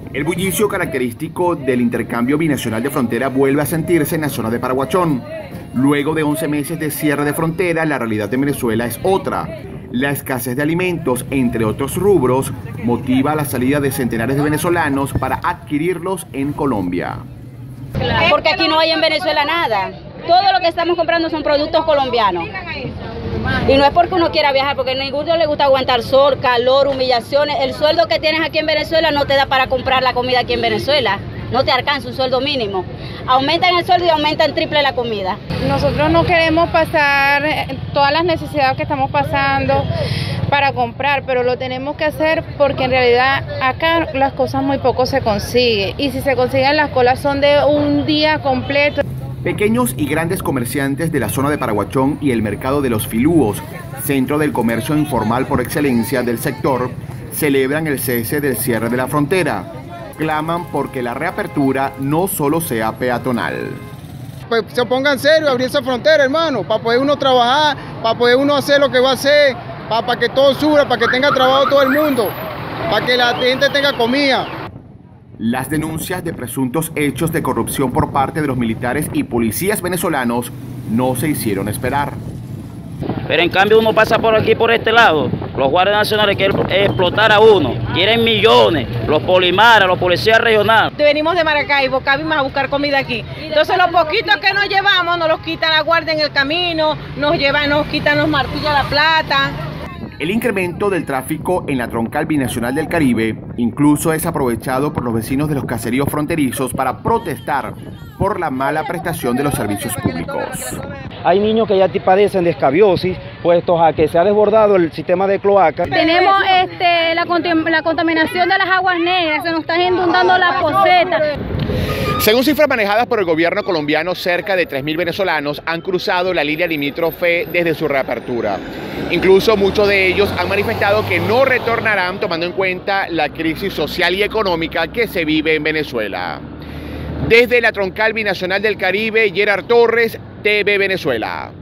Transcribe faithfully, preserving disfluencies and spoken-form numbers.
El bullicio característico del intercambio binacional de frontera vuelve a sentirse en la zona de Paraguachón. Luego de once meses de cierre de frontera, la realidad en Venezuela es otra. La escasez de alimentos, entre otros rubros, motiva la salida de centenares de venezolanos para adquirirlos en Colombia. Porque aquí no hay en Venezuela nada. Todo lo que estamos comprando son productos colombianos. Y no es porque uno quiera viajar, porque a ninguno le gusta aguantar sol, calor, humillaciones. El sueldo que tienes aquí en Venezuela no te da para comprar la comida aquí en Venezuela. No te alcanza un sueldo mínimo. Aumentan el sueldo y aumentan triple la comida. Nosotros no queremos pasar todas las necesidades que estamos pasando para comprar, pero lo tenemos que hacer porque en realidad acá las cosas muy poco se consiguen. Y si se consiguen, las colas son de un día completo. Pequeños y grandes comerciantes de la zona de Paraguachón y el mercado de los Filúos, centro del comercio informal por excelencia del sector, celebran el cese del cierre de la frontera. Claman porque la reapertura no solo sea peatonal. Pues se pongan serio a abrir esa frontera, hermano, para poder uno trabajar, para poder uno hacer lo que va a hacer, para, para que todo suba, para que tenga trabajo todo el mundo, para que la gente tenga comida. Las denuncias de presuntos hechos de corrupción por parte de los militares y policías venezolanos no se hicieron esperar. Pero en cambio uno pasa por aquí, por este lado, los guardias nacionales quieren explotar a uno, quieren millones, los polimaras, los policías regionales. Venimos de Maracaibo, cabimos a buscar comida aquí. Entonces los poquitos que nos llevamos nos los quitan la guardia en el camino, nos llevan, nos quitan los martillos, la plata. El incremento del tráfico en la troncal binacional del Caribe incluso es aprovechado por los vecinos de los caseríos fronterizos para protestar por la mala prestación de los servicios públicos. Hay niños que ya padecen de escabiosis, puestos a que se ha desbordado el sistema de cloaca. Tenemos este, la, la contaminación de las aguas negras, se nos está inundando la poseta. Según cifras manejadas por el gobierno colombiano, cerca de tres mil venezolanos han cruzado la línea limítrofe desde su reapertura. Incluso muchos de ellos han manifestado que no retornarán tomando en cuenta la crisis social y económica que se vive en Venezuela. Desde la troncal binacional del Caribe, Gerard Torres, T V Venezuela.